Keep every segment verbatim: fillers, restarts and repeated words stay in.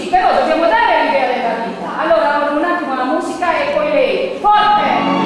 però dobbiamo dare l'idea della vita. Allora apro un attimo la musica e poi lei, forte!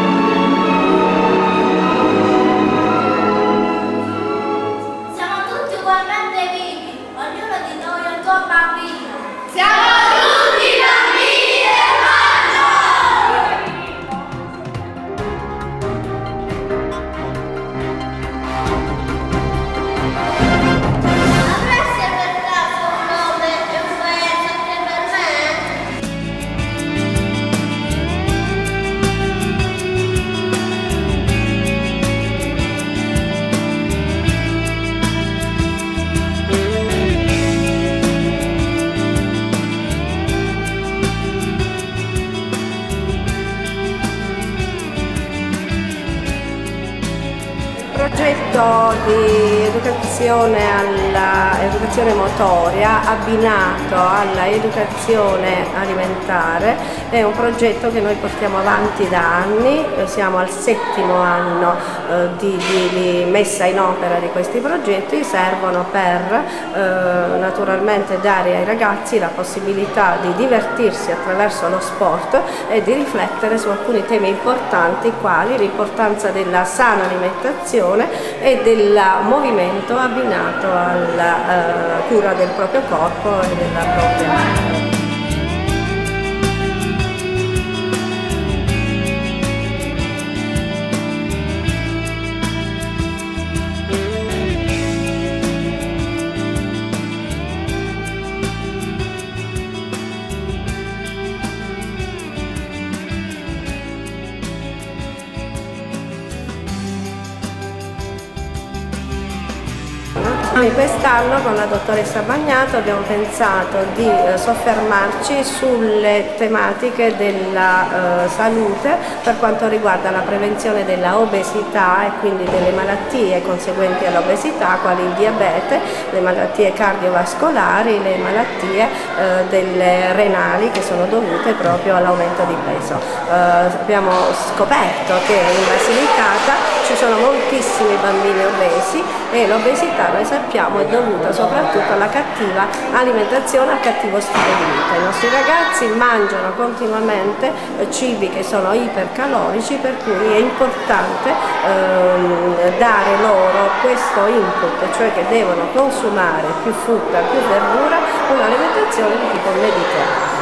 Il progetto di educazione all'educazione motoria abbinato alla educazione alimentare è un progetto che noi portiamo avanti da anni, siamo al settimo anno eh, di, di, di messa in opera di questi progetti. Servono per eh, naturalmente dare ai ragazzi la possibilità di divertirsi attraverso lo sport e di riflettere su alcuni temi importanti quali l'importanza della sana alimentazione e del movimento abbinato alla uh, cura del proprio corpo e della propria Quest'anno con la dottoressa Bagnato abbiamo pensato di eh, soffermarci sulle tematiche della eh, salute per quanto riguarda la prevenzione della obesità e quindi delle malattie conseguenti all'obesità, quali il diabete, le malattie cardiovascolari, le malattie eh, delle renali che sono dovute proprio all'aumento di peso. Eh, abbiamo scoperto che in Basilicata ci sono moltissimi bambini obesi e l'obesità, noi sappiamo, è dovuta soprattutto alla cattiva alimentazione, al cattivo stile di vita. I nostri ragazzi mangiano continuamente cibi che sono ipercalorici, per cui è importante ehm, dare loro questo input, cioè che devono consumare più frutta, più verdura, un'alimentazione di tipo mediterraneo.